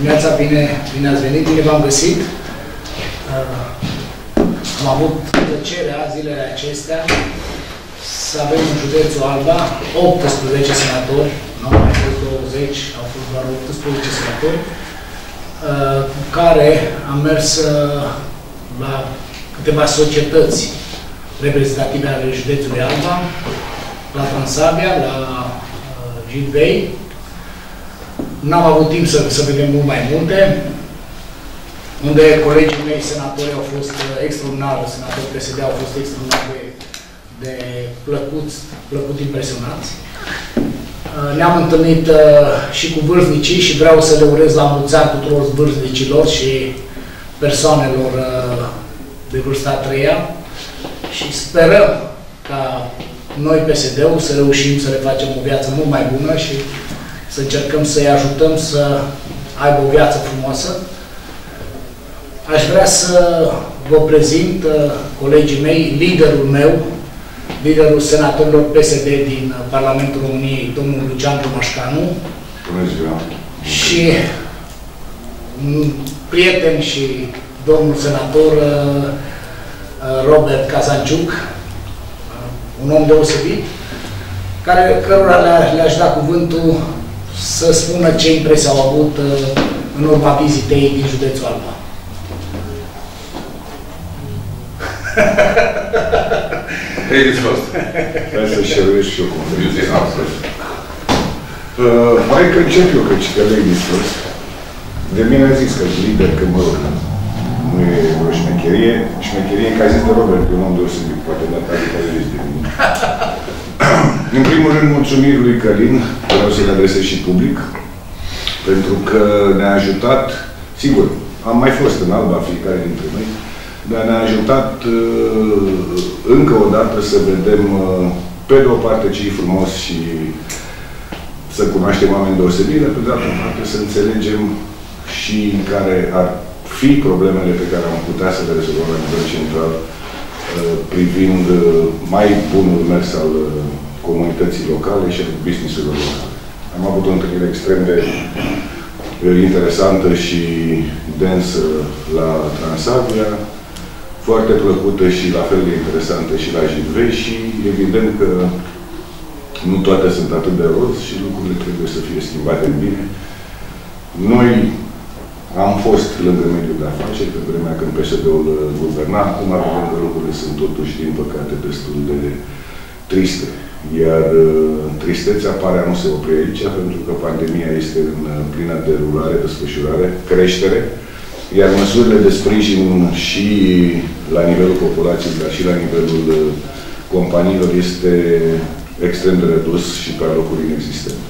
dimineața, bine ați venit, bine v-am găsit. Am avut plăcerea zilele acestea să avem în județul Alba 18 senatori, nu au mai fost 20, au fost doar 18 senatori, care am mers la câteva societăți reprezentative ale județului Alba, la Transabia, la Jidvei. N-am avut timp să vedem mult mai multe, unde colegii mei senatori au fost extraordinar, senatorii PSD au fost extraordinar de plăcut impresionați. Ne-am întâlnit și cu vârstnicii și vreau să le urez la mulți ani tuturor vârstnicilor și persoanelor de vârsta a treia și sperăm ca noi, PSD-ul, să reușim să le facem o viață mult mai bună și să încercăm să-i ajutăm să aibă o viață frumoasă. Aș vrea să vă prezint colegii mei, liderul senatorilor PSD din Parlamentul României, domnul Lucian Romașcanu. Bună ziua! Și un prieten și domnul senator Robert Cazanciuc, un om deosebit, cărora le-aș da cuvântul să spună ce impresii au avut în urma vizitei din județul Alba. Ladies first. Hai să șeruiesc și eu cum hai că încep eu, că ladies first. De mine a zis că lider, că mă rog, nu e o șmecherie. Șmecherie ca zis de Robert, un om deosebit, poate data de care zici de mine. În primul rând, mulțumiri lui Călin, vreau să-i adresez și public, pentru că ne-a ajutat, sigur, am mai fost în Alba, fiecare dintre noi, dar ne-a ajutat încă o dată să vedem, pe de o parte, ce e frumos și să cunoaștem oameni deosebire, pe de altă parte să înțelegem și care ar fi problemele pe care am putea să le rezolvăm la nivel central privind mai bunul mers al comunității locale și al business-urilor locale. Am avut o întâlnire extrem de interesantă și densă la Transabia, foarte plăcută și la fel de interesantă și la Jidvei și evident că nu toate sunt atât de roz și lucrurile trebuie să fie schimbate în bine. Noi am fost lângă mediul de afaceri pe vremea când PSD-ul guverna. Acum vedem că lucrurile sunt totuși, din păcate, destul de triste. Iar tristețea pare a nu se opri aici, pentru că pandemia este în plină derulare, desfășurare, creștere, iar măsurile de sprijin și la nivelul populației, dar și la nivelul companiilor este extrem de redus și pe locuri inexistente.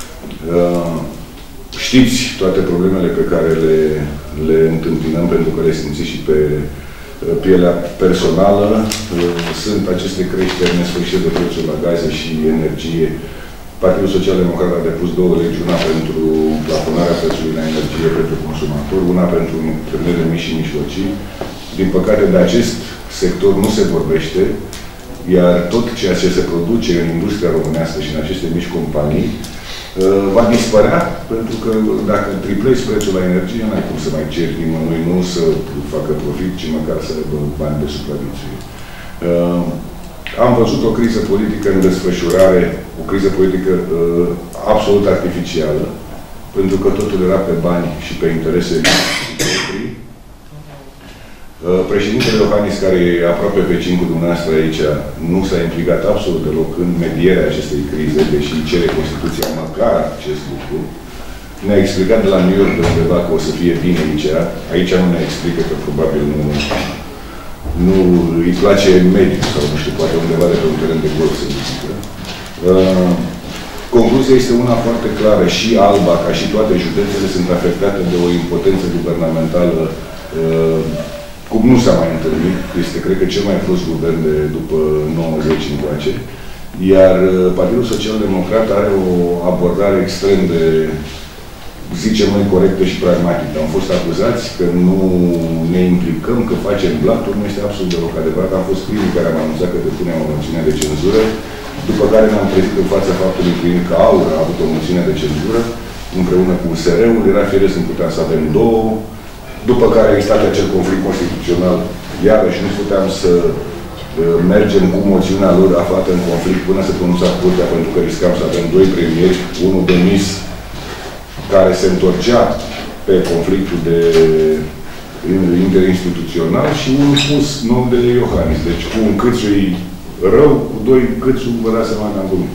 Știți toate problemele pe care le întâmpinăm, pentru că le simțiți și pe pielea personală. Sunt aceste creșteri nesfârșite de prețuri la gaze și energie. Partidul Social Democrat a depus două legi, una pentru plafonarea prețului la energie pentru consumator, una pentru întreprinderile mici și mijlocii. Din păcate, de acest sector nu se vorbește, iar tot ceea ce se produce în industria românească și în aceste mici companii va dispărea, pentru că dacă triplezi prețul la energie, n-ai cum să mai ceri nimănui, nu să facă profit, ci măcar să aibă bani de supraviețuire. Am văzut o criză politică în desfășurare, o criză politică absolut artificială, pentru că totul era pe bani și pe interese proprii. Președintele Iohannis, care e aproape vecin cu dumneavoastră aici, nu s-a implicat absolut deloc în medierea acestei crize, deși cere Constituția măcar acest lucru. Ne-a explicat de la New York de undeva că o să fie bine aici. Aici nu ne explică că probabil nu îi place mediul sau nu știu, poate undeva de pe un teren de golf se zică. Concluzia este una foarte clară. Și Alba, ca și toate județele, sunt afectate de o impotență guvernamentală cum nu s-a mai întâlnit. Este, cred că, cel mai prost guvern de după 90 încoace. Iar Partidul Social Democrat are o abordare extrem de, zicem noi, corectă și pragmatică. Am fost acuzați că nu ne implicăm, că facem blaturi. Nu este absolut deloc adevărat. Am fost primii care am anunțat că depunem o moțiune de cenzură, după care ne-am trezit în fața faptului că AUR a avut o moțiune de cenzură, împreună cu USR-ul, era firesc să puteam să avem două, după care a existat acel conflict constituțional, iarăși nu puteam să mergem cu moțiunea lor aflată în conflict până se pronunța curtea, pentru că riscam să avem doi premieri, unul demis care se întorcea pe conflictul de interinstituțional și unul pus nou de Iohannis. Deci cu un câțu rău, cu doi câțu vă dați seama că am glumit.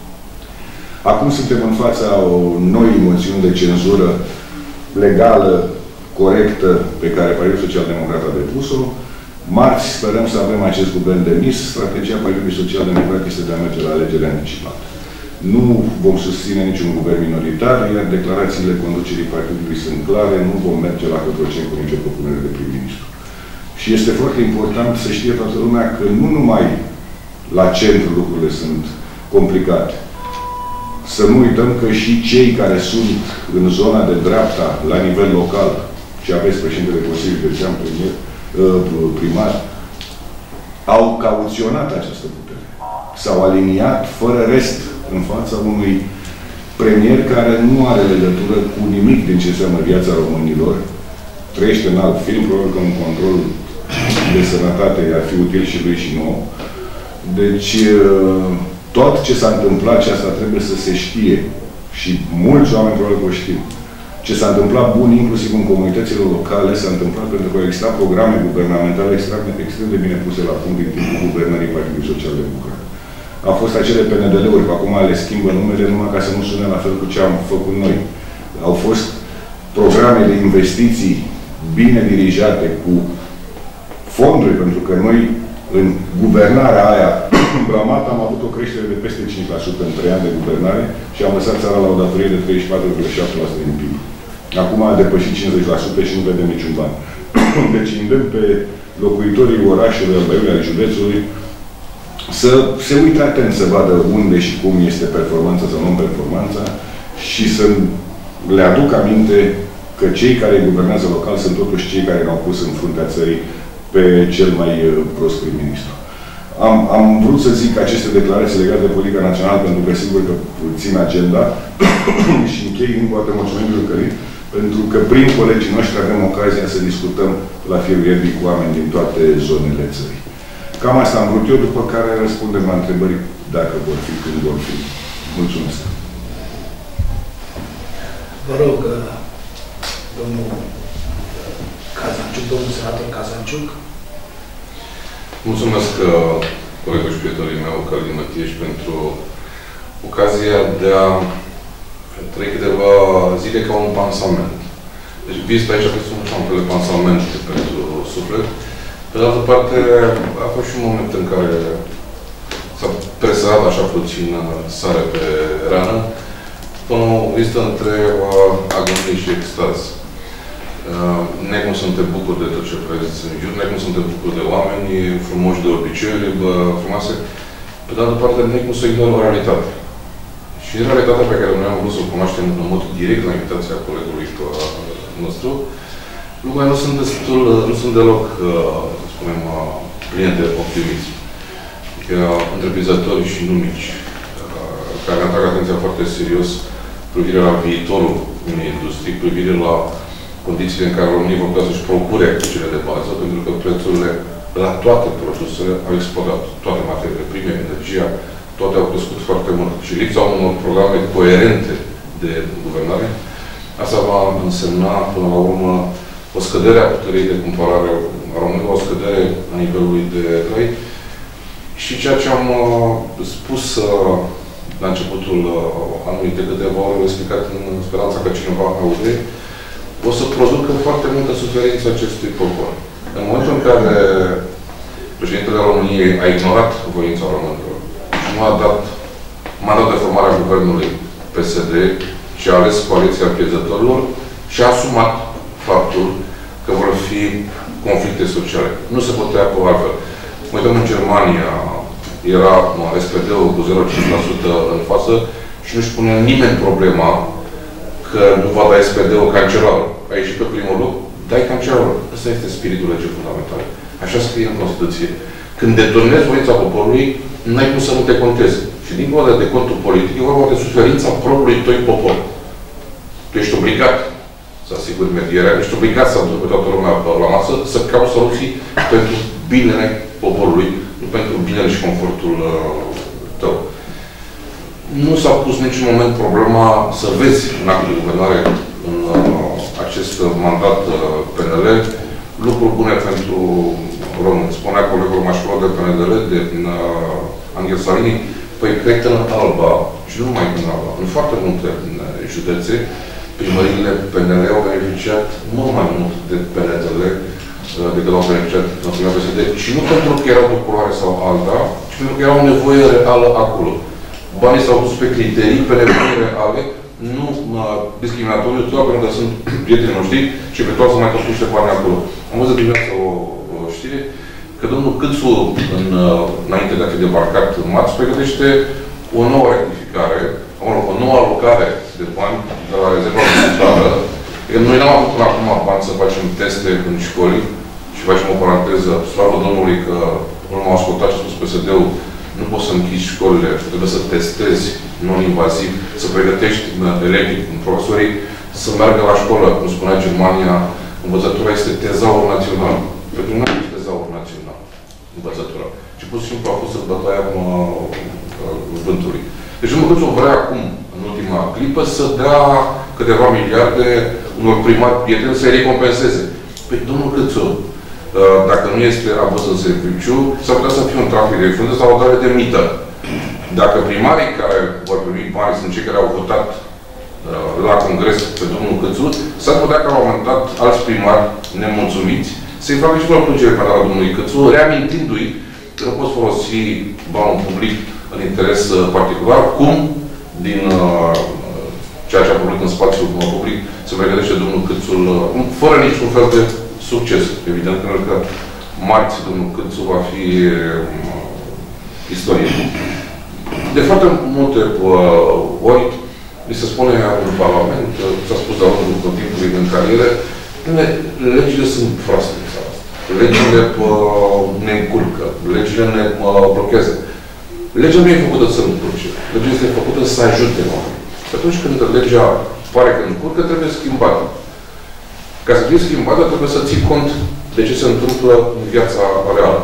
Acum suntem în fața noi moțiuni de cenzură legală, corectă, pe care Partidul Social-Democrat a depus-o. Marți sperăm să avem acest guvern demis. Strategia Partidului Social-Democrat este de a merge la alegeri anticipate. Nu vom susține niciun guvern minoritar, iar declarațiile conducerii partidului sunt clare, nu vom merge la Cotroceni cu nicio propunere de prim-ministru. Și este foarte important să știe toată lumea că nu numai la centru lucrurile sunt complicate. Să nu uităm că și cei care sunt în zona de dreapta, la nivel local, și aveți președintele Consiliului Județean, primar, au cauționat această putere. S-au aliniat fără rest în fața unui premier care nu are legătură cu nimic din ce înseamnă viața românilor, trăiește în alt film, probabil că un control de sănătate ar fi util și lui și nouă. Deci, tot ce s-a întâmplat și asta trebuie să se știe și mulți oameni probabil că o știu. Ce s-a întâmplat bun, inclusiv în comunitățile locale, s-a întâmplat pentru că au existat programe guvernamentale extrem de bine puse la punct din timpul guvernării Partidului Social-Democrat. Au fost acele PNDL-uri, că acum le schimbă numele numai ca să nu sune la fel cu ce am făcut noi. Au fost programe de investiții bine dirijate cu fonduri, pentru că noi, în guvernarea aia bramată, am avut o creștere de peste 5% în 3 ani de guvernare și am lăsat țara la o datorie de 34,7% din PIB. Acum a depășit 50% și nu vedem niciun ban. Deci îndemn pe locuitorii orașului, al Băiului, al județului, să se uite atent să vadă unde și cum este performanța sau non-performanța și să le aduc aminte că cei care guvernează local sunt totuși cei care ne-au pus în fruntea țării pe cel mai prost prim-ministru. Am vrut să zic aceste declarații legate de politica națională, pentru că sigur că țin agenda și închei încă o dată mulțumim Călin, pentru că prin colegii noștri avem ocazia să discutăm la firul ierbii cu oameni din toate zonele țării. Cam asta am vrut eu, după care răspundem la întrebări dacă vor fi, când vor fi. Mulțumesc. Vă rog, domnul Cazanciuc, domnul senator Cazanciuc. Mulțumesc colegul și prietenii meu, Călin Mătieș, pentru ocazia de a trăi câteva zile ca un pansament. Deci vizitul aici că sunt ampele pansamente pentru suflet. Pe de altă parte, a fost și un moment în care s-a presărat așa puțin sare pe rană, până o vizită între agonie și extaz. Necum să te bucuri de tot ce vezi în jur, necum să te bucuri de oameni frumoși, de obiceiuri frumoase, pe de altă parte, necum să ignori o realitate. Și realitatea pe care noi am vrut să o cunoaștem în mod direct la invitația colegului nostru, lucrurile nu sunt deloc, să spunem, pline de optimism. Întreprinzători și nu mici, care atrag atenția foarte serios privire la viitorul unei industrii, privire la condițiile în care românii vor putea să-și procure cele de bază, pentru că prețurile la toate produsele au explodat. Toate materiile prime, energia, toate au crescut foarte mult. Și lipsa unor programe coerente de guvernare, asta va însemna, până la urmă, o scădere a puterii de cumpărare a românilor, o scădere a nivelului de trai. Și ceea ce am spus la începutul anului de câteva ori, am explicat în speranța că cineva aude, o să producă foarte multă suferință acestui popor. În momentul în care președintele României a ignorat voința românilor și nu a dat mandat de formare a guvernului PSD și a ales coaliția pierzătorilor și a asumat faptul că vor fi conflicte sociale. Nu se putea cu altfel. Mă uităm în Germania, era SPD-ul cu 0,5% în față și nu-și pune nimeni problema că nu va da SPD-ul cancelarul. A ieșit pe primul loc, dai cancelarul. Ăsta este spiritul legii fundamentale. Așa scrie în Constituție. Când deturnezi voința poporului, n-ai cum să nu te contezi. Și dincolo de contul politic, e vorba de suferința propriului tău popor. Tu ești obligat să asiguri medierea, ești obligat să aduci pe toată lumea la masă, să cauți soluții pentru binele poporului, nu pentru binele și confortul tău. Nu s-a pus niciun moment problema să vezi în actul de guvernare în acest mandat PNL lucruri bune pentru români. Spunea colegul Mașcolo de PNL, de Angel Salini, păi cred că în Alba, și nu numai în Alba, în foarte multe județe, primăriile PNL au beneficiat mult mai mult de PNL decât au beneficiat în primul PSD. Și nu pentru că erau de culoare sau alta, ci pentru că era o nevoie reală acolo. Banii s-au dus pe criterii, pe nevoi reale, nu discriminatoriu, doar pentru că sunt prietenii noștri și pe toate să mai tot niște bani acolo. Am văzut dimineața o știre că domnul Câțu, înainte de a fi debarcat în marți, pregătește o nouă rectificare, o nouă alocare de bani de la rezerva bugetară. Noi n-am avut până acum bani să facem teste în școli și facem o paranteză. Slavă Domnului că nu m-au ascultat ce a spus PSD-ul. Nu poți să închizi școlile, trebuie să testezi non-invaziv, să pregătești elevii, profesorii să meargă la școală. Cum spunea Germania, învățătura este tezaur național. Pentru noi este tezaur național, învățătura. Și pur și simplu a fost în bătaia vântului. Deci domnul Câțu vrea acum, în ultima clipă, să dea câteva miliarde unor primari prieteni să-i recompenseze. Păi, domnul Câțu, dacă nu este abuz în serviciu, s-ar putea să fie un trafic de influență sau o dare de mită. Dacă primarii care vor primi bani sunt cei care au votat la congres pe domnul Câțu, s-ar putea ca la un moment dat alți primari nemulțumiți să-i facă și o plângere pe la domnului Câțu, reamintindu-i că nu poți folosi banul public în interes particular, cum din ceea ce a publicat în spațiul public se pregătește domnul Câțu, fără niciun fel de succes. Evident, pentru că marți domnul Câțu va fi istorie. De foarte multe ori mi se spune în Parlament, s-a spus de-a lungul timpului din carieră, legile sunt proaste. Legile ne încurcă. Legile ne blochează. Legea nu e făcută să încurce. Legea este făcută să ajute oamenii. Atunci când legea pare că încurcă, trebuie schimbată. Ca să fie schimbată, trebuie să ții cont de ce se întâmplă în viața reală.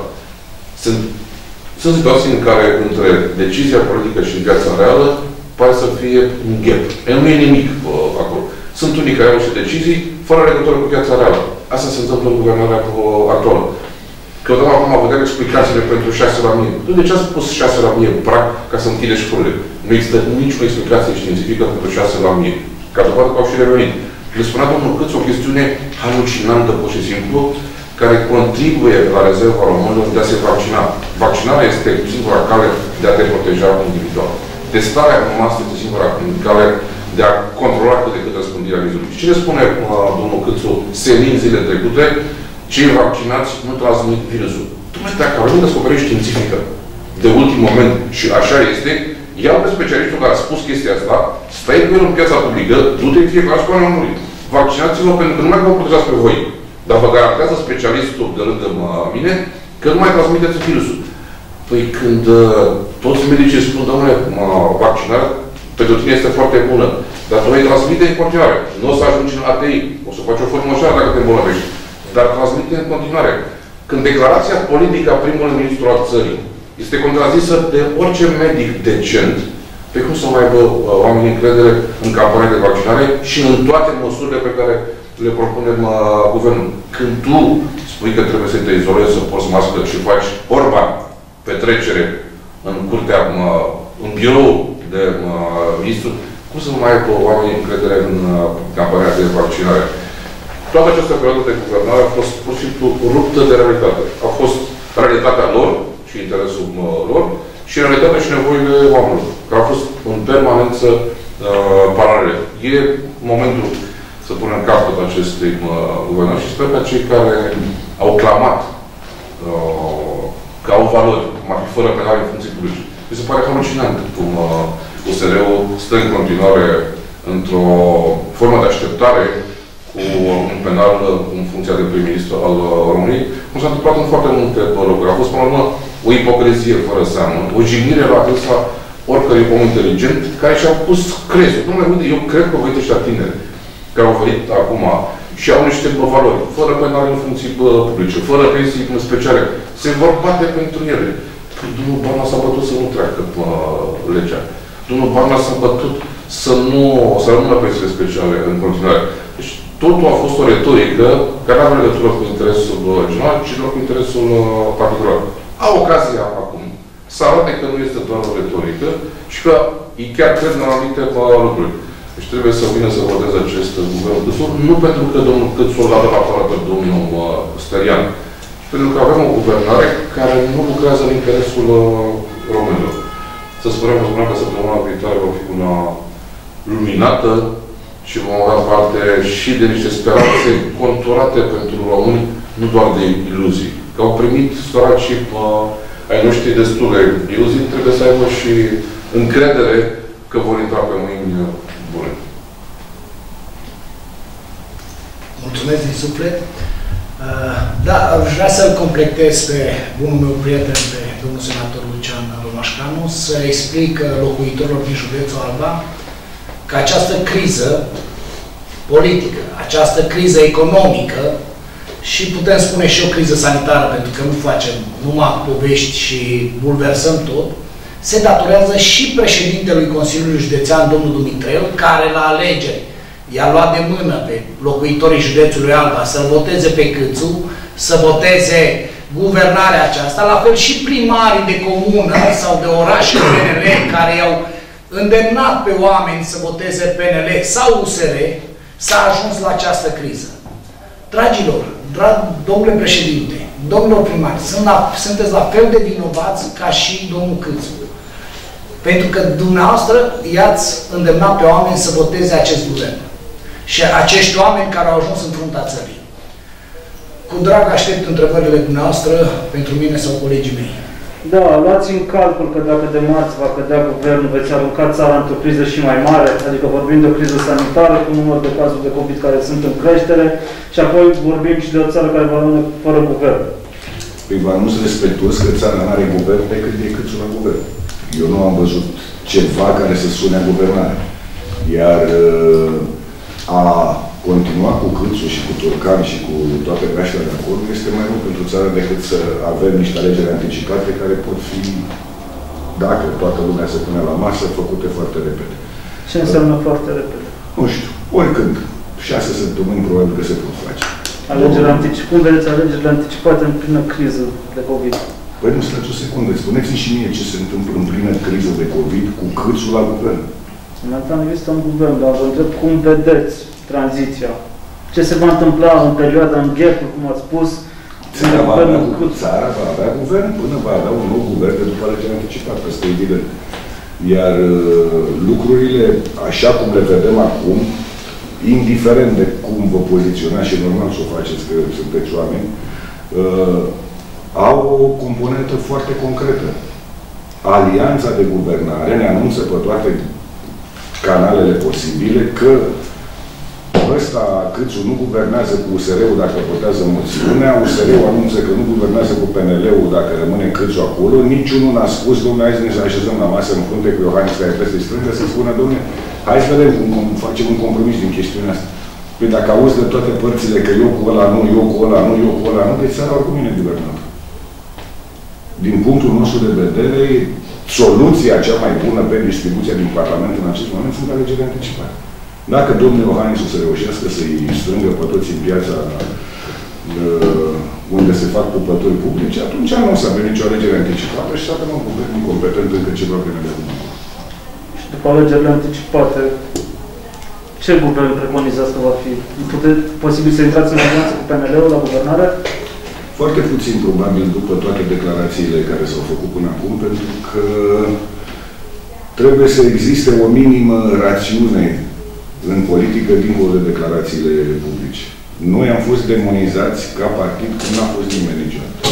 Sunt situații în care între decizia politică și viața reală pare să fie un gap. Nu e nimic acolo. Sunt unii care au și decizii fără legătură cu viața reală. Asta se întâmplă în guvernarea actuală. Că odată acum vedem explicațiile pentru 6 la 1000. De ce a spus 6 la 1000 prag ca să închide școlile? Nu există niciuna explicație științifică pentru 6 la 1000. Ca dovadă că au și revenit. Le spunea domnul Câțu o chestiune halucinantă, pur și simplu, care contribuie la rezerva românilor de a se vaccina. Vaccinarea este singura cale de a te proteja individual. Testarea noastră este singura cale de a controla cât de cât răspândirea virusului. Ce le spune domnul Câțu senin zile trecute? Cei vaccinați nu transmit virusul. Dumnezeu, dacă avem descoperire științifică de ultim moment și așa este, ia pe specialistul care a spus chestia asta, stai cu el în piața publică, du-te în fiecare școală în murit. Vaccinați-vă pentru că nu mai vă protejați pe voi. Dar vă garantează specialistul de lângă mine că nu mai transmiteți virusul. Păi când toți medicii spun, domnule, vaccinarea pentru tine este foarte bună, dar tu vei transmite în continuare. Nu o să ajungi în ATI. O să faci o formășoară dacă te îmbolnăvești. Dar transmite în continuare. Când declarația politică a primului ministru al țării este contrazisă de orice medic decent, pe cum să mai aibă oamenii încredere în campania de vaccinare și în toate măsurile pe care le propunem guvernul. Când tu spui că trebuie să te izolezi, să porți mască și faci Orban petrecere în curtea, în birou de ministru, cum să mai aibă oamenii încredere în campania de vaccinare? Toată această perioadă de guvernare a fost pur și simplu ruptă de realitate. A fost realitatea lor și interesul lor și realitatea și nevoile oamenilor, care au fost în permanență paralele. E momentul să punem capăt acestei guvernări și sper că cei care au clamat că au valori, cum ar fi fără penale în funcții publice. Mi se pare halucinant cum USR-ul stă în continuare într-o formă de așteptare cu un penal în funcția de prim-ministru al României, cum s-a întâmplat în foarte multe locuri. A fost, până la urmă, o ipocrizie fără seamă, o jignire la adresa oricărui om inteligent care și-a pus crezul. Dom'le, uite, eu cred că voi ăștia tineri, care au venit acum și au niște valori, fără penale în funcții publice, fără pensii speciale, se vor bate pentru ele. Domnul Barna s-a bătut să nu treacă legea. Domnul Barna s-a bătut să rămână pensiile speciale în continuare. Deci totul a fost o retorică care nu are legătură cu interesul general, ci doar cu interesul particular. Au ocazia acum să arate că nu este doar o retorică și că ei chiar cred în anumite lucruri. Deci trebuie să vină să voteze acest guvern Câțu, nu pentru că domnul Câțu l-a dat afară pe domnul Sterian, ci pentru că avem o guvernare care nu lucrează în interesul românilor. Să spunem că săptămâna viitoare va fi una luminată și vom avea parte și de niște speranțe conturate pentru români, nu doar de iluzii. Că au primit săracii ai noștri destule iluzii, trebuie să aibă și încredere că vor intra pe mâini bune. Mulțumesc din suflet. Da, vrea să-l completez pe bunul meu prieten, pe domnul senator Lucian Romașcanu, să explic locuitorilor din județul Alba că această criză politică, această criză economică și putem spune și o criză sanitară, pentru că nu facem numai povești și bulversăm tot, se datorează și președintelui Consiliului Județean, domnul Dumitreu, care la alegeri i-a luat de mână pe locuitorii județului Alba să-l voteze pe Câțu, să voteze guvernarea aceasta, la fel și primarii de comună sau de orașe PNL care i-au îndemnat pe oameni să voteze PNL sau USR, s-a ajuns la această criză. Dragilor, domnule președinte, domnilor primari, sunteți la fel de vinovați ca și domnul Câțu. Pentru că dumneavoastră i-ați îndemnat pe oameni să voteze acest guvern. Și acești oameni care au ajuns în fruntea țării. Cu drag aștept întrebările dumneavoastră pentru mine sau colegii mei. Da, luați în calcul că dacă de marți va cădea guvernul, veți arunca țara într-o criză și mai mare, adică vorbim de o criză sanitară, cu număr de cazuri de COVID care sunt în creștere, și apoi vorbim și de o țară care va rămâne fără guvern. Păi vă anunț respectuos că țara nu are guvern decât de Câțu la guvern. Eu nu am văzut ceva care să sune a guvernare. Iar a continua cu Câțu și cu Turcan și cu toate graștele de acolo este mai mult pentru țară decât să avem niște alegeri anticipate care pot fi, dacă toată lumea se pune la masă, făcute foarte repede. Ce înseamnă foarte repede? Nu știu, oricând. 6 săptămâni probabil că se pot face. Cum vedeți alegerile anticipate în plină criză de COVID? Păi nu, stați o secundă. Spuneți-mi și mie ce se întâmplă în plină criză de COVID cu Câțu la guvern. Momentan există un guvern, dar vă întreb cum vedeți tranziția. Ce se va întâmpla în perioada, în ghetul, cum ați spus, țara va avea guvern până va avea un nou guvern de după alegeri anticipate. Asta e evident. Iar lucrurile, așa cum le vedem acum, indiferent de cum vă poziționați și normal să o faceți, că sunteți oameni, au o componentă foarte concretă. Alianța de guvernare ne anunță pe toate canalele posibile că ăsta, Câțu, nu guvernează cu USR-ul dacă votează moțiunea, USR-ul anunță că nu guvernează cu PNL-ul dacă rămâne Câțu acolo, niciunul n-a spus, domnule, hai să ne așezăm la masă în frunte cu Iohannis, care trebuie să-i strângă, să spună, domnule, hai să vedem cum facem un compromis din chestiunea asta. Păi dacă auzi de toate părțile că eu cu ăla nu, eu cu ăla nu, eu cu ăla nu, deci țara oricum e neguvernată. Din punctul nostru de vedere, soluția cea mai bună pe distribuția din Parlament în acest moment sunt alegerile anticipate. Dacă domnul Iohannis o să reușească să-i strângă pe toți în piața unde se fac pupături publice, atunci nu o să avem nicio alegere anticipată și să avem un guvern incompetent încă ceva vreme de acum. Și după alegerile anticipate, ce guvern preconizați că va fi? Posibil să intrați în alianță cu PNL-ul la guvernare? Foarte puțin, probabil, după toate declarațiile care s-au făcut până acum, pentru că trebuie să existe o minimă rațiune în politică dincolo de declarațiile publice. Noi am fost demonizați ca partid când n-a fost nimeni niciodată.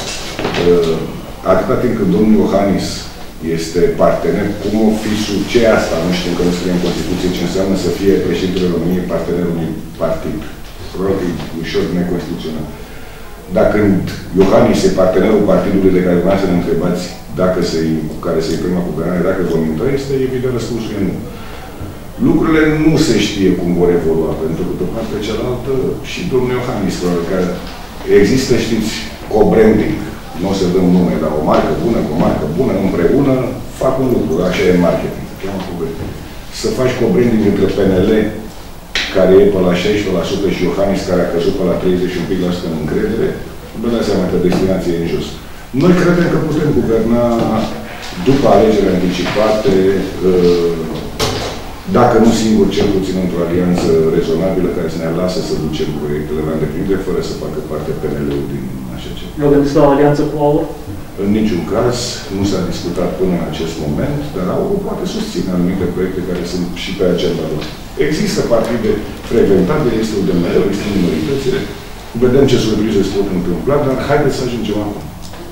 Atâta timp când domnul Iohannis este partener, cum o fi sub ce asta, nu știu că nu scrie în Constituție ce înseamnă să fie președintele României partenerul unui partid. Probabil că e ușor neconstituțional. Dacă Iohannis e partenerul partidului de care vreau să ne întrebați cu care se-i prima guvernare, dacă vom intra, este evident răspunsul e nu. Lucrurile nu se știe cum vor evolua, pentru că de partea cealaltă și domnul Iohannis, care există, știți, co-branding. Nu o să dăm nume, dar o marcă bună, cu o marcă bună, împreună, fac un lucru, așa e marketing. Să faci co-branding între PNL, care e pe la 16% și Iohannis, care a căzut pe la 31% în încredere, vă dați seama că destinația e în jos. Noi credem că putem guverna după alegeri anticipate, dacă nu singur, cel puțin într-o alianță rezonabilă care să ne lasă să ducem proiectele la îndeplinire, fără să facă parte PNL-ul din așa ceva. Vă gândiți la o alianță cu AUR? În niciun caz nu s-a discutat până în acest moment, dar AUR poate susține anumite proiecte care sunt și pe agenda lor. Există partide frecventabile, este UDMR, există minoritățile. Vedem ce surprize se pot întâmpla, dar haideți să ajungem acum.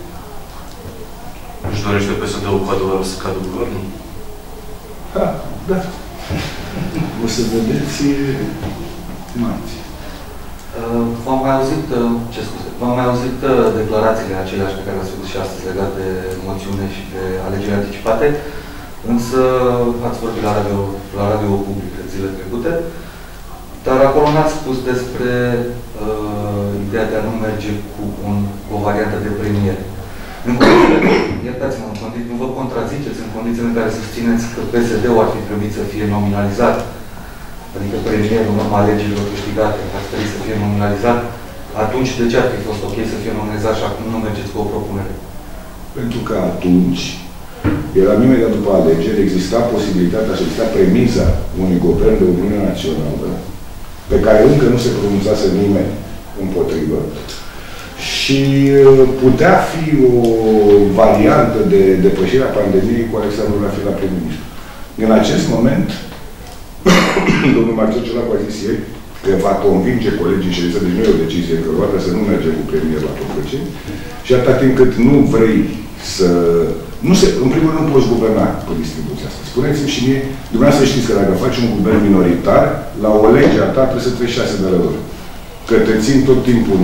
Își dorește PSD-ul cu adevărat să cadă guvernul? Da. O să vedeți marți. V-am mai auzit declarațiile aceleași pe care le-ați făcut și astăzi legate de moțiune și de alegeri anticipate, însă ați vorbit la radio publică zilele trecute, dar acolo n-ați spus despre ideea de a nu merge cu o variantă de premier. Iertați-mă, nu vă contraziceți în condițiile în care susțineți că PSD-ul ar fi trebuit să fie nominalizat, adică premierul în urma alegerilor câștigate, ar trebui să fie nominalizat, atunci de ce ar fi fost ok să fie nominalizat și acum nu mergeți cu o propunere? Pentru că atunci, era imediat după alegeri, exista posibilitatea, să exista premiza unui guvern de Uniune Națională, pe care încă nu se pronunțase nimeni împotrivă, și putea fi o variantă de depășire a pandemiei cu Alexandru Rafil la prim-ministru. În acest moment, domnul Marcel Ciolacu a zis ieri că va convinge colegii și deci nu e o decizie încălvată să nu mergem cu premier la Cotroceni și atâta timp cât nu vrei să... în primul rând nu poți guverna pe distribuția asta. Spuneți-mi și mie, dumneavoastră știți că dacă faci un guvern minoritar, la o lege a ta trebuie să treci 6 de lor. Că te țin tot timpul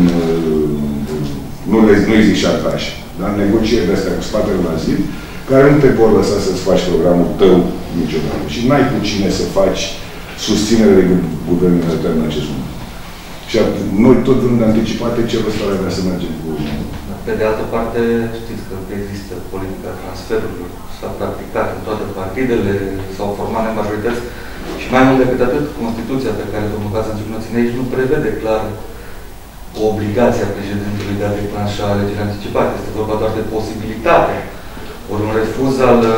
nu-i zic șantaj, dar negocieri de-astea cu spatele la zi, care nu te vor lăsa să-ți faci programul tău niciodată. Și n-ai cu cine să faci susținere de guvernul intern în acest moment. Și noi tot vrând anticipate ce rost ar avea să mergem cu... Pe de altă parte, știți că există politica transferurilor, s-a practicat în toate partidele, s-au format în majorități și mai mult decât atât, Constituția pe care domnul Cațan nu ține aici nu prevede clar o obligație a președintelui de a declanșa alegeri anticipate. Este vorba doar de posibilitate. Ori un refuz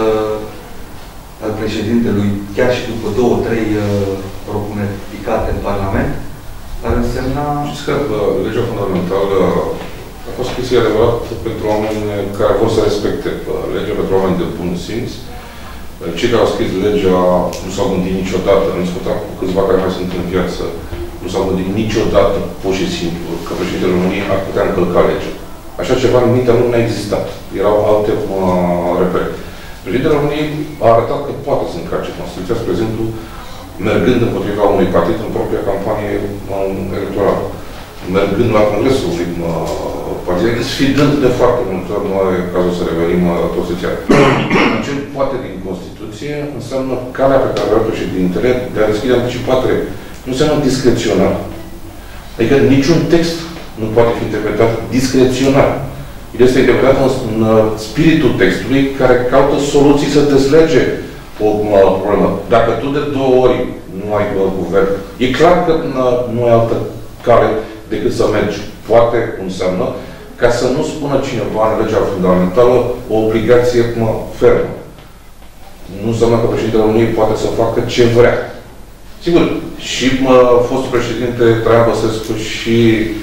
al președintelui, chiar și după 2-3 propuneri picate în Parlament, ar însemna... Știți că legea fundamentală a fost scrisă adevărat pentru oameni care vor să respecte legea, pentru oameni de bun simț. Cei care au scris legea nu s-au gândit niciodată, nu discutat cu câțiva care mai sunt în viață, nu s-au gândit niciodată, pur și simplu, că președintele României ar putea încălca legea. Așa ceva în mintea lui nu a existat. Erau alte repere. Președintele României a arătat că poate să încalce Constituția, spre exemplu, mergând împotriva unui partid în propria campanie electorală, mergând la congresul partidului, sfidând de foarte multe ori, nu are cazul să revenim toți țara. Ce poate din Constituție înseamnă calea pe care avea președintele de a deschide anticipate. Nu înseamnă discreționar. Adică niciun text nu poate fi interpretat discreționar. El este interpretat în spiritul textului care caută soluții să dezlege o problemă. Dacă tu de 2 ori nu ai guvern, e clar că nu ai altă cale decât să mergi. Poate înseamnă ca să nu spună cineva în legea fundamentală o obligație fermă. Nu înseamnă că președintele României poate să facă ce vrea. Sigur, și fostul președinte Traian Băsescu și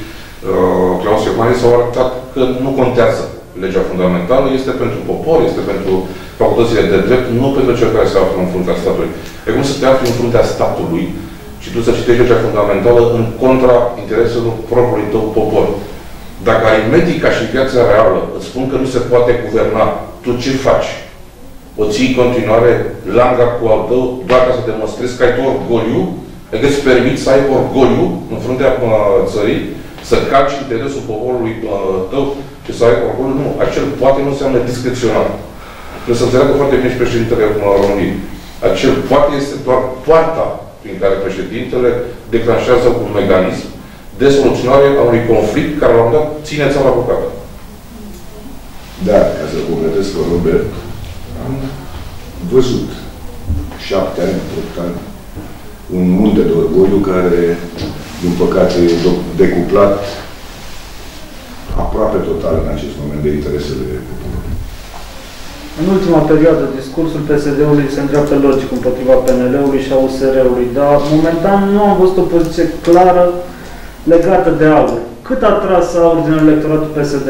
Claus Iohannis s-au arătat că nu contează legea fundamentală, este pentru popor, este pentru facultățile de drept, nu pentru cel care se află în fruntea statului. E cum să te afli în fruntea statului și tu să citești legea fundamentală în contra intereselor propriului tău popor. Dacă aritmetica și viața reală îți spun că nu se poate guverna, tu ce faci? O ții în continuare langa cu al tău, doar ca să demonstrezi că ai tu orgoliu, adică îți permiți să ai orgoliu în fruntea țării, să calci interesul poporului tău și să ai orgoliu. Nu. Acel poate nu înseamnă discreționar. Trebuie să înțeleagă foarte bine și președintele României. Acel poate este doar poarta prin care președintele declanșează un mecanism de soluționare a unui conflict care la un moment dat ține țara blocată. Da, ca să completez pe Robert, am văzut 7 ani, 8 ani, un munte de orgoliu care, din păcate, e decuplat aproape total în acest moment de interesele poporului. În ultima perioadă, discursul PSD-ului se îndreaptă logic împotriva PNL-ului și a USR-ului, dar momentan nu am văzut o poziție clară legată de AUR. Cât a tras AUR din electoratul PSD?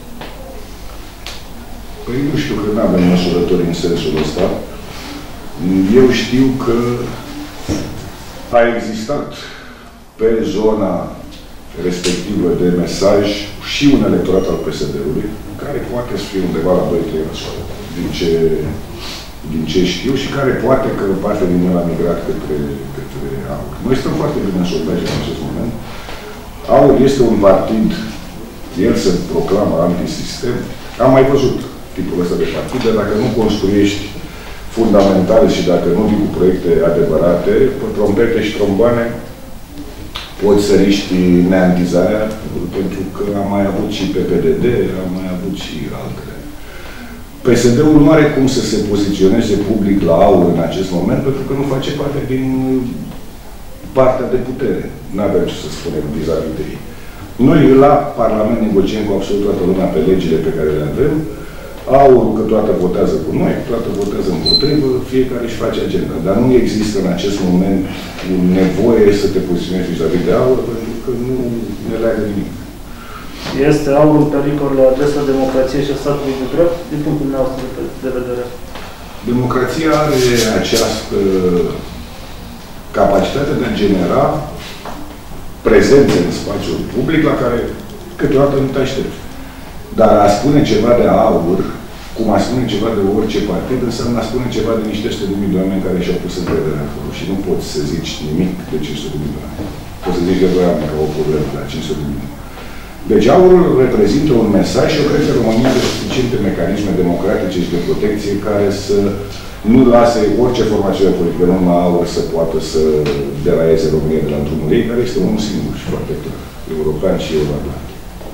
Păi nu știu, că nu avem măsurători în sensul ăsta. Eu știu că a existat pe zona respectivă de mesaj și un electorat al PSD-ului, care poate să fie undeva la 2-3% din ce știu și care poate că parte din el a migrat către AUR. Noi stăm foarte bine în sondaje în acest moment. AUR este un partid, el se proclamă antisistem. Am mai văzut tipul ăsta de partide, dacă nu construiești fundamentale și dacă nu vii cu proiecte adevărate, pe trompete și tromboane, poți să riști neantizarea, pentru că am mai avut și PPDD, am mai avut și altele. PSD-ul nu are cum să se poziționeze public la AUR în acest moment, pentru că nu face parte din partea de putere. Nu avem ce să spunem vis-a-vis de ei. Noi la Parlament negociem cu absolut toată lumea pe legile pe care le avem. AUR câteodată votează cu noi, câteodată votează împotrivă, fiecare își face agenda. Dar nu există în acest moment nevoie să te poziționezi vis-a-vis de AUR, pentru că nu ne leagă nimic. Este AUR un pericol la adresa democrației și a statului de drept, din punctul nostru de vedere? Democrația are această capacitate de a genera prezență în spațiul public la care câteodată nu te aștepți. Dar a spune ceva de AUR, cum a spune ceva de orice partid, înseamnă a spune ceva de niște 100.000 de oameni care și-au pus încredere acolo. Și nu poți să zici nimic de 500.000 de oameni. Poți să zici de 2 ani ca o problemă, la 500.000. Deci AUR reprezintă un mesaj și eu cred că România are suficiente mecanisme democratice și de protecție care să nu lase orice formațiune politică, nu numai AUR, să poată să deraieze România de la drumul ei, care este unul singur și foarte clar, european și euroatlantic.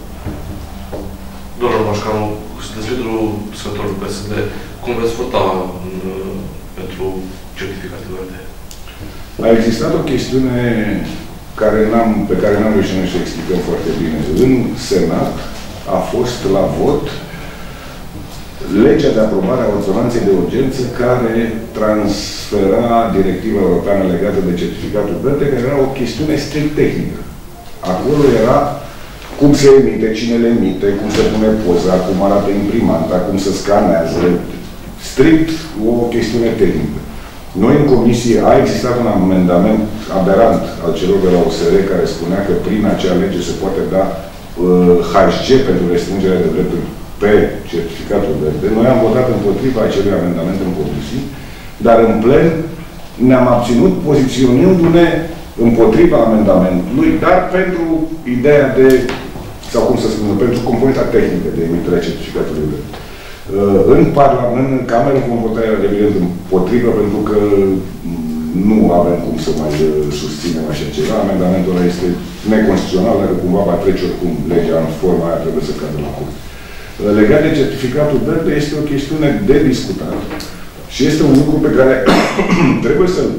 Domnul Mașcanu, sunteți liderul sectorului PSD. Cum veți vota pentru certificatul verde? A existat o chestiune pe care n-am reușit noi să o explicăm foarte bine. În Senat a fost la vot legea de aprobare a ordonanței de urgență care transfera directiva europeană legată de certificatul verde, care era o chestiune strict tehnică. Acolo era cum se emite, cine le emite, cum se pune poza, cum arată imprimanta, cum se scanează. Strict o chestiune tehnică. Noi în comisie a existat un amendament aberant al celor de la USR care spunea că prin acea lege se poate da HG pentru restrângerea de drepturi pe certificatul verde. Noi am votat împotriva acelui amendament în comisie, dar în plen ne-am abținut poziționându-ne împotriva amendamentului, dar pentru ideea de, sau cum să spun, pentru componenta tehnică de emiterea certificatului verde. În Parlament, în Cameră, vom vota evident împotrivă, pentru că nu avem cum să mai susținem așa ceva. Amendamentul ăla este neconstituțional, dacă cumva va trece oricum legea în forma aia, trebuie să cadă la curs. Legat de certificatul verde, este o chestiune de discutat și este un lucru pe care trebuie să-l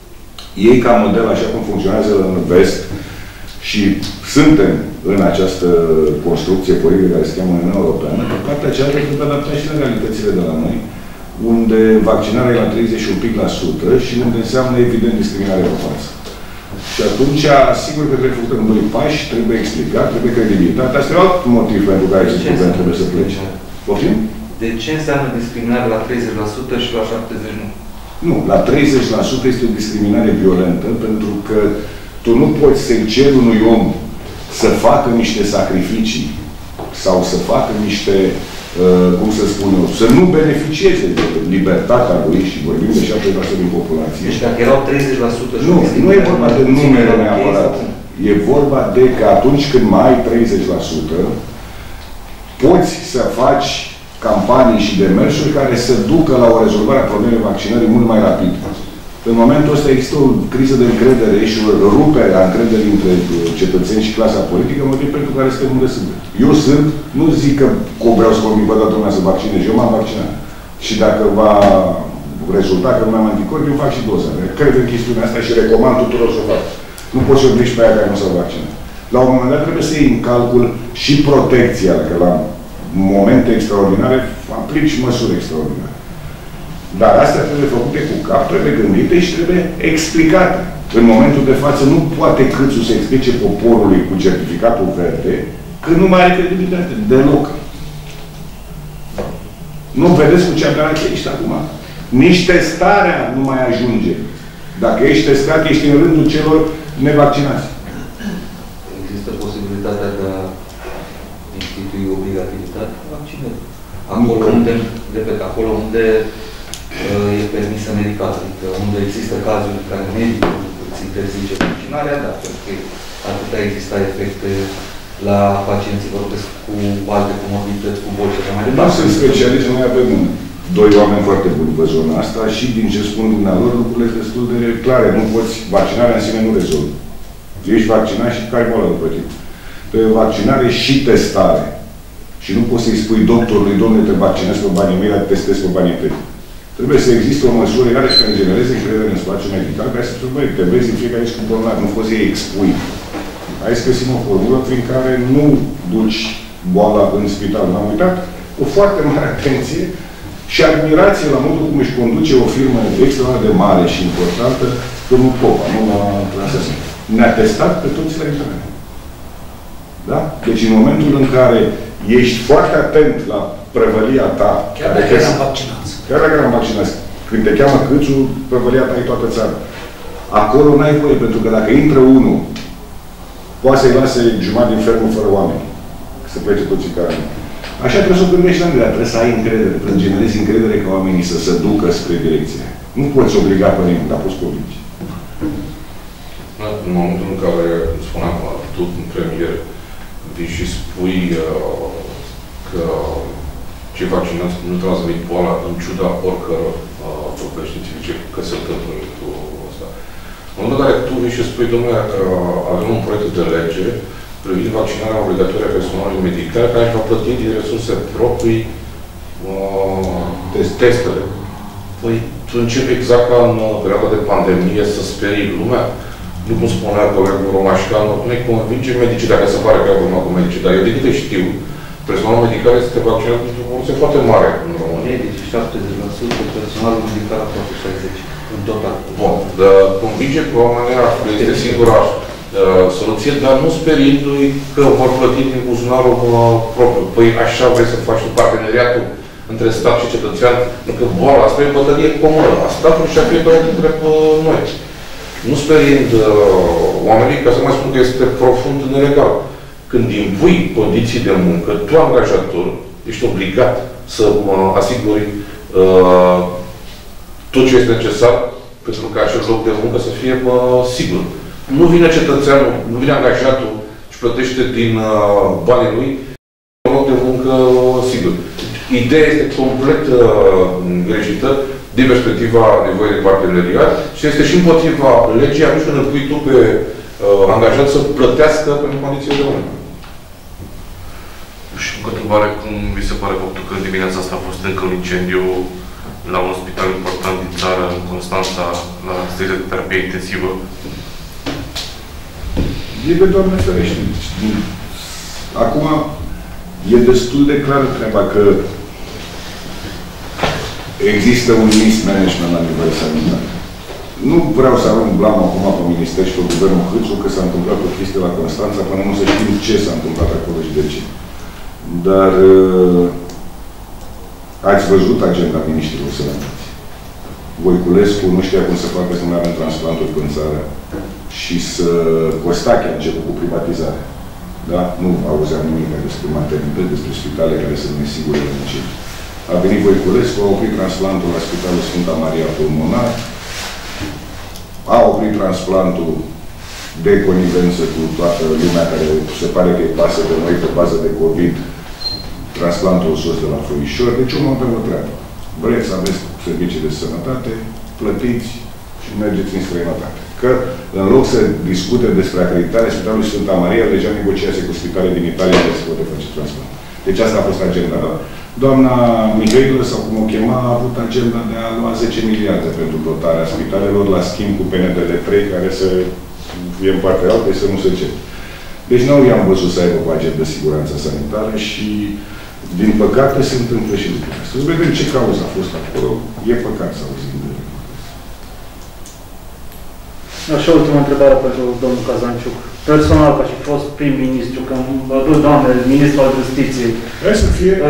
iei ca model așa cum funcționează în vest și suntem în această construcție politică care se cheamă Uniunea Europeană, pe partea cealaltă trebuie adaptat și la realitățile de la noi, unde vaccinarea e la 30% și unde înseamnă evident discriminare pe față. Și atunci, sigur că trebuie făcut în 2 pași, trebuie explicat, trebuie credibilitate. Asta e alt motiv pentru care acest guvern trebuie să plece. Poftim? De ce înseamnă discriminare la 30% și la 70% nu? Nu, la 30% este o discriminare violentă, pentru că tu nu poți să-i ceri unui om să facă niște sacrificii sau să facă niște, cum să spun eu, să nu beneficieze de libertatea lui și vorbim de 70% din populație. Deci dacă erau 30% nu e vorba de numere neapărat. E vorba de că atunci când mai ai 30%, poți să faci campanii și demersuri care să ducă la o rezolvare a problemei vaccinării mult mai rapid. În momentul ăsta există o criză de încredere și o rupere a încrederii între cetățeni și clasa politică, motiv pentru care suntem unde suntem. Eu sunt, nu zic că vreau să conving toată lumea să vaccinez, eu m-am vaccinat. Și dacă va rezulta că nu mai am anticorpi, eu fac și doza. Cred în chestiunea asta și recomand tuturor să o fac. Nu poți să obligi pe aia care nu s-au vaccinat. La un moment dat trebuie să iei în calcul și protecția, că la momente extraordinare aplici măsuri extraordinare. Dar astea trebuie făcute cu cap, trebuie gândite și trebuie explicate. În momentul de față nu poate Câțu să explice poporului cu certificatul verde că nu mai are credibilitate. Deloc. Nu vedeți cu ce abia ești acum. Nici testarea nu mai ajunge. Dacă ești testat, ești în rândul celor nevaccinați. Există posibilitatea de a institui obligativitatea vaccinării. Acolo unde, repet, acolo unde e permisă medical, adică unde există cazuri în care medicul îți interzice vaccinarea, dar pentru că ar putea exista efecte la pacienții vorbesc cu alte comorbidități, cu boli și așa mai departe. Nu sunt specialiști, noi avem doi oameni foarte buni pe zona asta și din ce spun dumnealor, lucrurile sunt destul de clare. Nu poți, vaccinarea în sine nu rezolvă. Ești vaccinat și care boală după tine. Trebuie vaccinare și testare. Și nu poți să-i spui doctorului, domnule, te vaccinezi pe banii mei, dar te testezi pe banii tăi. Trebuie să existe o măsură care și care genereze încredere în spațiul medical, care să spui, băi, te vezi în fiecare zi cu bolnav, nu poți să-i expui. Hai să găsim o formulă prin care nu duci boala în spital. M-am uitat cu foarte mare atenție și admirație la modul cum își conduce o firmă extraordinar de mare și importantă, domnul Popa, nu la Transesă. Ne-a testat pe toți la intrare. Da? Deci în momentul în care ești foarte atent la prăvălia ta, chiar dacă eram vaccinați. Chiar dacă eram vaccinați. Când te cheamă Câțu, prăvălia ta e toată țara. Acolo n-ai voie, pentru că dacă intră unul, poate să-i lase jumătate din fermă fără oameni. Să plece toți care nu. Așa trebuie să o gândești la Andreea. Trebuie să ai încredere, trebuie să generezi încredere ca oamenii să se ducă spre direcție. Nu poți obliga pe nimeni, dar poți obligi. În momentul în care, spuneam, tu, în premier, vii și spui că cei vaccinați nu transmit boala în ciuda oricăror dovezi științifice că se întâmplă lucrul ăsta. În momentul în care tu vii și spui, domnule, avem un proiect de lege privind vaccinarea obligatorie a personalului medical care va plăti din resurse proprii testele. Păi, tu începi exact ca în perioada de pandemie să sperii lumea. Nu cum spunea colegul Romașcan, nu ne convinge medicii, dacă se pare că au urmat cu medicii, dar eu de câte știu, personalul medical este vaccinat într-o proporție foarte mare în România. Medici 70%, personalul medical aproape 60%, în total. Bun, dar convinge pe oamenii că este singura soluție, dar nu speriindu-i că vor plăti din buzunarul propriu. Păi așa vrei să faci parteneriatul între stat și cetățean, că boala asta e o bătălie comună a statului și a fiecare dintre noi. Nu speriind oamenii, ca să mai spun că este profund nelegal. Când impui condiții de muncă, tu, angajator, ești obligat să asiguri tot ce este necesar pentru ca acel loc de muncă să fie sigur. Nu vine cetățeanul, nu vine angajatul și plătește din banii lui un loc de muncă sigur. Ideea este complet greșită din perspectiva nevoii de parteneriat și este și împotriva legii atunci când îl pui tu pe angajat să plătească pentru condiții de muncă. Și încă o întrebare, cum vi se pare faptul că dimineața asta a fost încă un incendiu la un spital important din țară, în Constanța, la secția de terapie intensivă? E pe Doamne ferește. Acum, e destul de clar treaba că există un mismanagement la nivel sanitar. Nu vreau să arunc blamă acum pe minister și pe guvernul Câțu că s-a întâmplat o chestie la Constanța până nu să știm ce s-a întâmplat acolo și de ce. Dar ați văzut agenda ministrului Sănătății. Voiculescu nu știa cum să facă să mai avem transplanturi în țară și să Costache a început cu privatizarea. Da? Nu auzeam nimic despre maternități, despre spitale care sunt nesigure de ce. A venit Voiculescu, a oprit transplantul la Spitalul Sfânta Maria Pulmonar, a oprit transplantul de conivență cu toată lumea care se pare că îi pasă de noi pe bază de COVID, transplantul sus de la foișor, deci omul avem o treabă. Vreți să aveți servicii de sănătate, plătiți și mergeți în străinătate. Că, în loc să discute despre acreditarea Spitalului Sfânta Maria, deja negociase cu spitale din Italia care se poate face transplant. Deci asta a fost agenda. Doamna Mihailă, sau cum o chema, a avut agenda de a lua 10 miliarde pentru dotarea spitalelor, la schimb cu PNDL 3, care să fie în partea altă și să nu se cer. Deci nu i-am văzut să aibă o agenda de siguranță sanitară și, din păcate, se întâmplă și lucrurile astea. Să vedem ce cauză a fost acolo. E păcat să auzim de lucrurile astea. Așa, ultima întrebare pentru domnul Cazanciuc. Personal, ca și fost prim-ministru, doamne, ministru al Justiției. Hai să fie...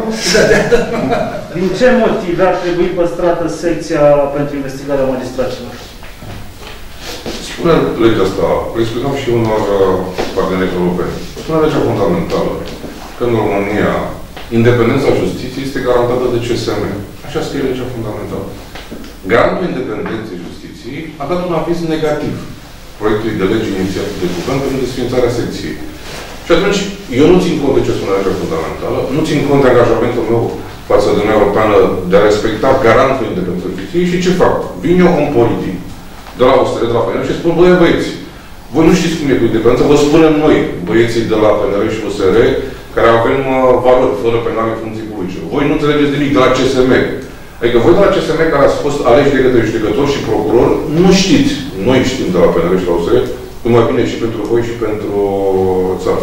din ce motive ar trebui păstrată secția pentru investigarea magistraților? Spune legea asta, îi explicam și unor parteneri europeni. Spune legea fundamentală că în România independența justiției este garantată de CSM. Așa scrie legea fundamentală. Garantul independenței justiției a dat un aviz negativ proiectului de lege inițiat de guvern pentru desființarea secției. Și atunci, eu nu țin cont de ce spune legea fundamentală, nu țin cont de angajamentul meu față de Uniunea Europeană de a respecta garantul independenței justiției și ce fac? Vin eu om politic de la USR, de la PNL și spun, băi, băieți, voi nu știți cum e cu independența, vă spunem noi, băieții de la PNL și USR, care avem valori fără penale în funcții publice. Voi nu înțelegeți nimic de la CSM. Adică voi de la CSM, care ați fost aleși de către judecători și procurori, nu știți. Noi știm de la PNL și la USR, cum mai bine și pentru voi și pentru țară.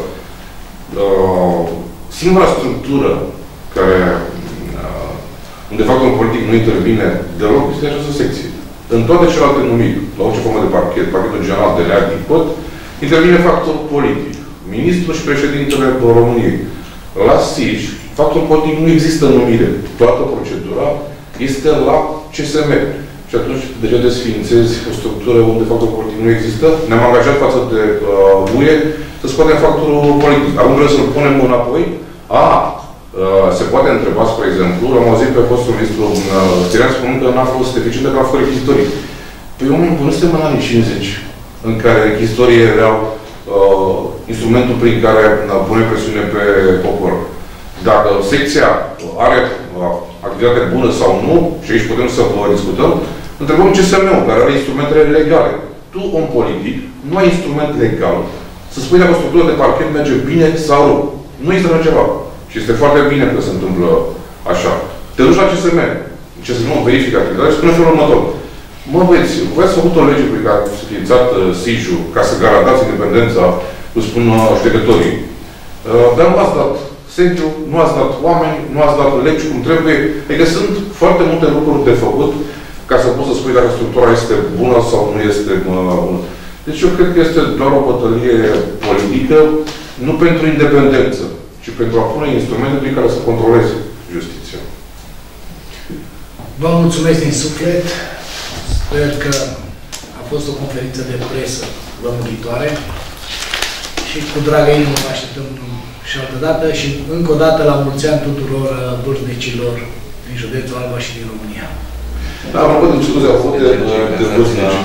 Singura structură care, unde factorul politic nu intervine deloc, este această secție. În toate celelalte numiri, la orice formă de parchet, parchetul general de lea, DICOT, intervine factorul politic. Ministrul și președintele României. La SIJ, factorul politic nu există în numire. Toată procedura este la CSM. Și atunci, deja desființezi o structură unde factorul politic nu există. Ne-am angajat față de UE să scoatem factorul politic. Acum vrem să-l punem înapoi. Se poate întreba, spre exemplu, l-am auzit pe fostul ministru Stirian spunând că n-a fost eficient decât a făcut rechizitorii. Păi oameni, nu suntem în anii 50, în care rechizitorii erau instrumentul prin care pune presiune pe popor. Dacă secția are activitate bună sau nu, și aici putem să discutăm, întrebăm CSM-ul, care are instrumentele legale. Tu, om politic, nu ai instrument legal să spui dacă o structură de parchet merge bine sau nu. Nu este așa ceva. Și este foarte bine că se întâmplă așa. Te duci la CSM. CSM-ul verifică activitatea și spune felul următor. Mă, băieți, voi ați făcut o lege prin care ați ființat SIJ-ul ca să garantați independența, îți spun judecătorii. Dar nu ați dat sediu, nu ați dat oameni, nu ați dat legi cum trebuie. Adică sunt foarte multe lucruri de făcut ca să poți să spui dacă structura este bună sau nu este bună. Deci eu cred că este doar o bătălie politică, nu pentru independență, ci pentru a pune instrumente prin care să controleze justiția. Vă mulțumesc din suflet. Sper că a fost o conferință de presă luna viitoare și cu dragă inimă vă așteptăm și altă dată și încă o dată la mulți ani tuturor vârstnicilor din județul Alba și din România. Da, apropo de discuții avute de vârstnici.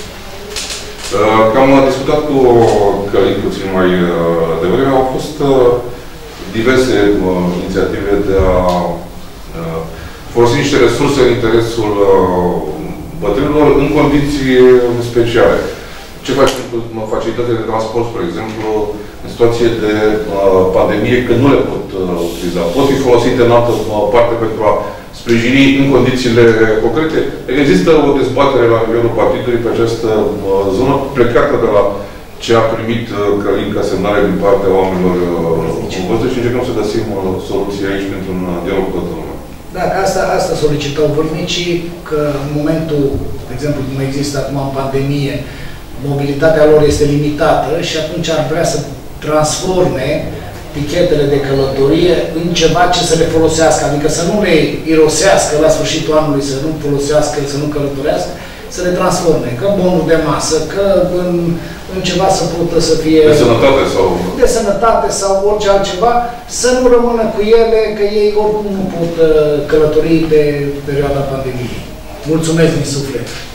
Că am discutat cu Călin puțin mai devreme, au fost diverse inițiative de a folosi niște resurse în interesul bătrânilor în condiții speciale. Ce facem cu facilitățile de transport, spre exemplu, în situație de pandemie, că nu le pot utiliza. Pot fi folosite în altă parte pentru a sprijini în condițiile concrete. Există o dezbatere la nivelul partidului pe această zonă, plecată de la ce a primit Călin ca semnare din partea oamenilor în vârstă și încercăm să găsim o soluție aici pentru un dialog cu toată lumea. Da, că asta solicitau vârstnicii, că în momentul, de exemplu, cum există acum în pandemie, mobilitatea lor este limitată și atunci ar vrea să transforme tichetele de călătorie în ceva ce să le folosească, adică să nu le irosească la sfârșitul anului, să nu folosească, să nu călătorească, să le transforme, că bonul de masă, că în ceva să poată să fie... De sănătate sau... De sănătate sau orice altceva, să nu rămână cu ele, că ei oricum nu pot călători pe perioada pandemiei. Mulțumesc din suflet!